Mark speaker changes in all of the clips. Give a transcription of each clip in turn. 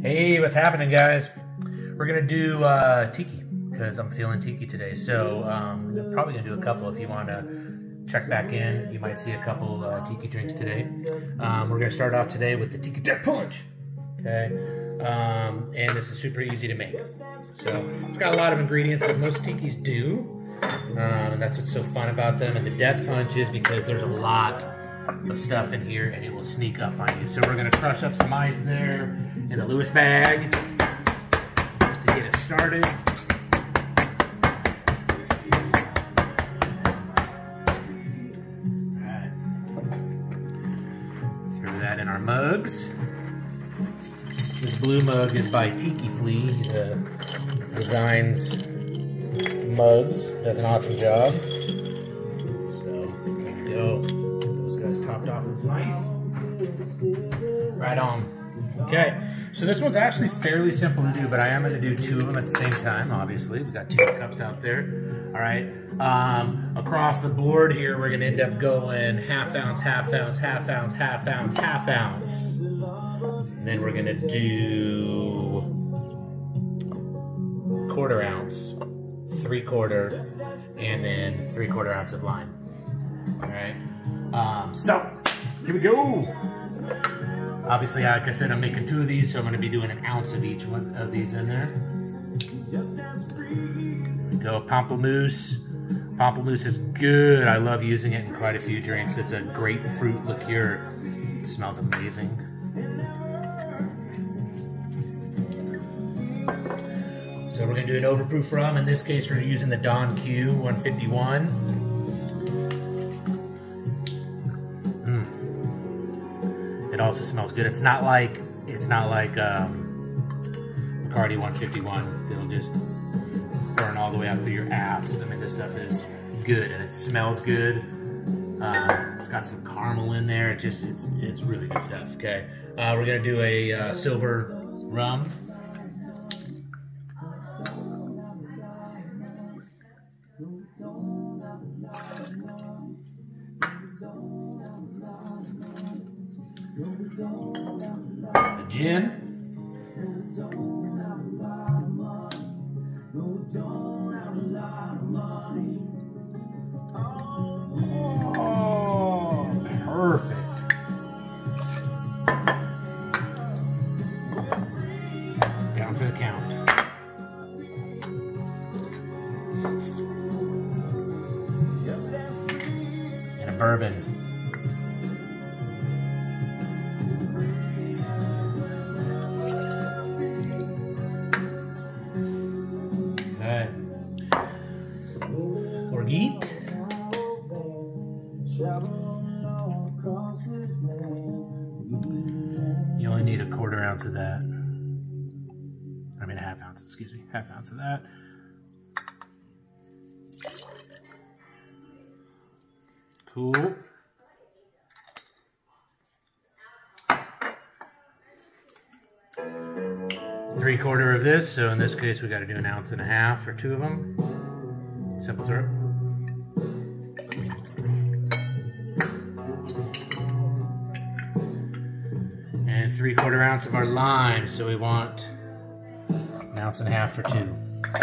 Speaker 1: Hey, what's happening, guys? We're gonna do tiki because I'm feeling tiki today. So we're probably gonna do a couple. If you want to check back in, you might see a couple tiki drinks today. We're gonna start off today with the Tiki Death Punch. Okay, and this is super easy to make. So it's got a lot of ingredients that most tikis do, and that's what's so fun about them. And the Death Punch is because there's a lot of stuff in here and it will sneak up on you. So we're gonna crush up some ice there in the Lewis bag just to get it started. Alright. Throw that in our mugs. This blue mug is by Tiki Flea. He designs mugs, does an awesome job. So there we go. Those guys topped off with some ice. Right on. Okay, so this one's actually fairly simple to do, but I am going to do two of them at the same time, obviously. We've got two cups out there. All right, across the board here, we're going to end up going half ounce, half ounce, half ounce, half ounce, half ounce. And then we're going to do quarter ounce, 3/4, and then 3/4 ounce of lime. All right, so here we go. Obviously, like I said, I'm making two of these, so I'm going to be doing an ounce of each one of these in there. There we go, pamplemousse. Pamplemousse is good. I love using it in quite a few drinks. It's a grapefruit liqueur. It smells amazing. So we're going to do an overproof rum. In this case, we're using the Don Q 151. It also smells good. It's not like Bacardi 151. It'll just burn all the way out through your ass. I mean, this stuff is good and it smells good. It's got some caramel in there. It's really good stuff. Okay, we're gonna do a silver rum. A gin. Oh, perfect. Down for the count. And a bourbon. Orgeat. You only need a quarter ounce of that. I mean a half ounce, excuse me. Half ounce of that. Cool. Three-quarter of this, so in this case we got to do 1.5 ounces for two of them. Simple syrup. And 3/4 ounce of our lime, so we want 1.5 ounces for two.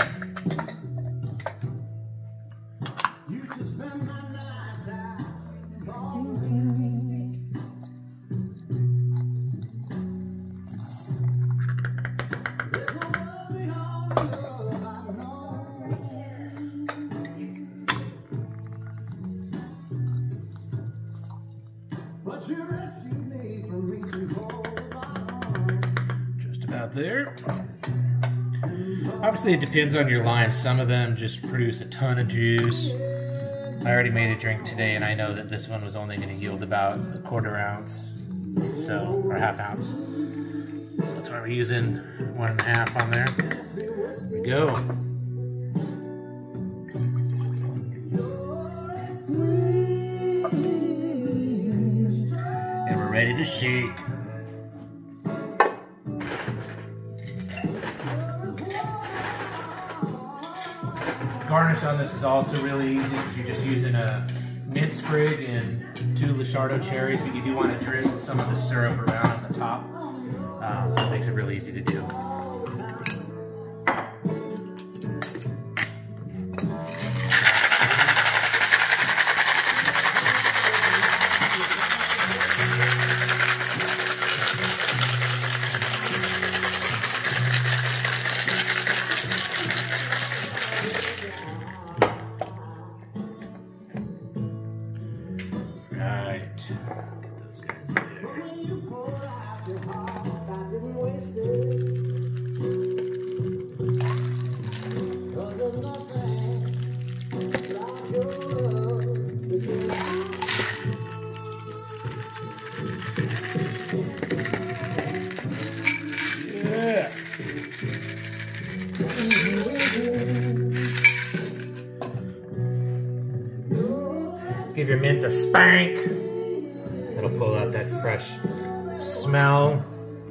Speaker 1: Just about there. Obviously it depends on your lime. Some of them just produce a ton of juice. I already made a drink today and I know that this one was only going to yield about 1/4 ounce, so, or 1/2 ounce. That's why we're using 1.5 on there. There we go. And we're ready to shake. Garnish on this is also really easy because you're just using a mint sprig and 2 Lusciardo cherries, but you do want to drizzle some of the syrup around on the top. So it makes it real easy to do. Right. Get those guys there. Yeah. Give your mint a spank. It'll pull out that fresh smell.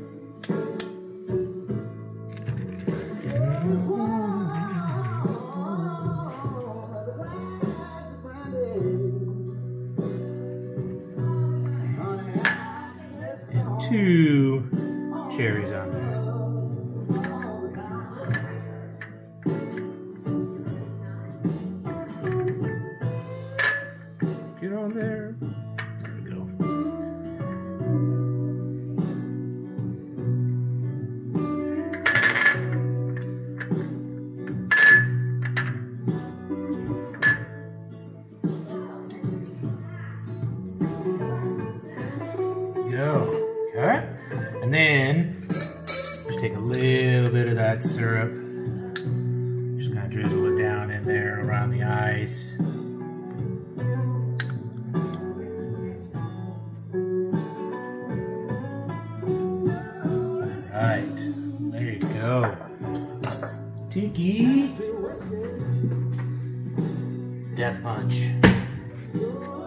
Speaker 1: And 2 cherries on there. Get on there. There we go. Okay. And then just take a little bit of that syrup. Just kind of drizzle it down in there around the ice. Alright, there you go. Tiki Death Punch.